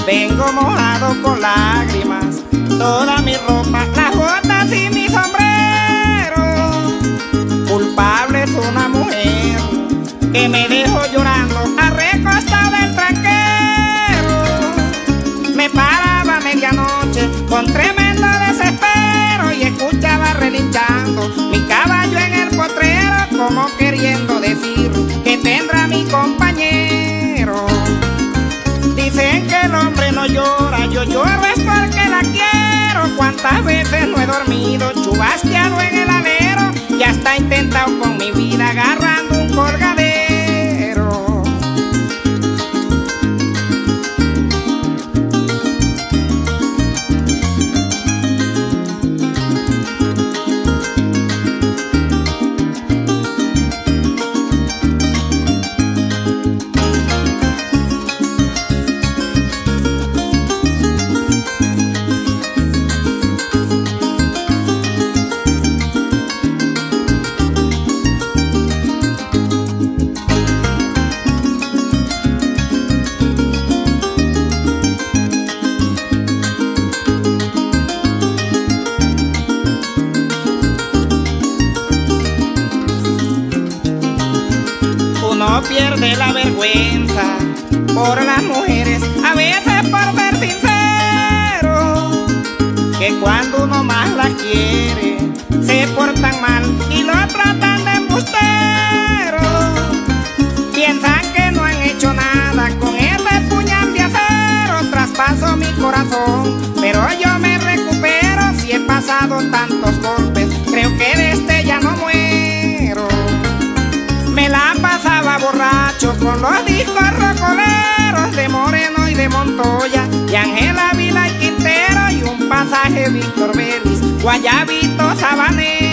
vengo mojado con lágrimas, toda mi ropa, las botas y mi sombrero. Culpable es una mujer que me dejó llorando a recostado del tranquero. Me paraba a medianoche con tremendo desespero y escuchaba relinchando mi caballo en el potrero, como queriendo decir que tendrá mi compañero. Dicen que el hombre no llora, yo lloro es porque la quiero. Cuántas veces no he dormido, chubasqueado en el alero, y hasta he intentado con mi vida agarrando un colgadero. Uno pierde la vergüenza por las mujeres, a veces por ser sincero, que cuando uno más las quiere se portan mal y lo tratan de embustero. Piensan que no han hecho nada con ese puñal de acero, traspaso mi corazón, pero yo me recupero. Si he pasado tantos golpes, creo que de este ya no muero. Me la pasaba borracho con los discos rocoleros de Moreno y de Montoya, y Ángela Vila y Quintero, y un pasaje Víctor Vélez, Guayabito Sabanero.